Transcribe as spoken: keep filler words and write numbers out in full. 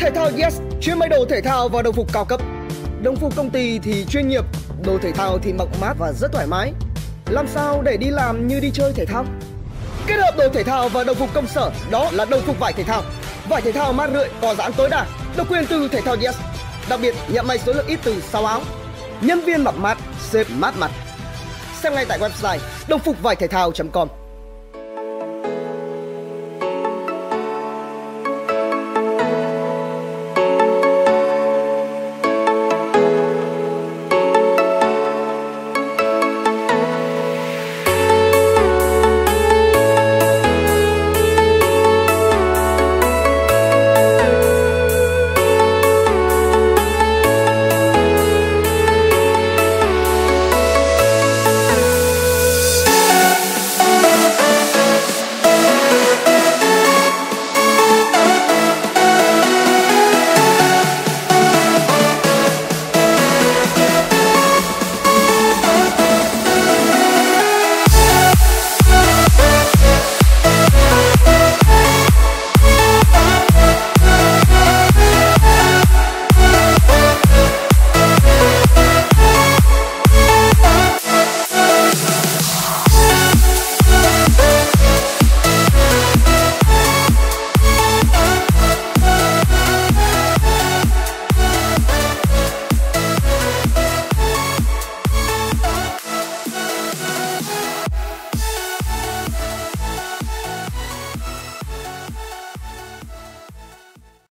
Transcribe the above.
Thể thao Yes chuyên may đồ thể thao và đồng phục cao cấp. Đồng phục công ty thì chuyên nghiệp, đồ thể thao thì mặc mát và rất thoải mái. Làm sao để đi làm như đi chơi thể thao? Kết hợp đồ thể thao và đồng phục công sở, đó là đồng phục vải thể thao. Vải thể thao mát rượi, có giãn tối đa, độc quyền từ Thể thao Yes. Đặc biệt nhận may số lượng ít từ sáu áo. Nhân viên mặc mát, sếp mát mặt. Xem ngay tại website đồng phục vải thể thao chấm com.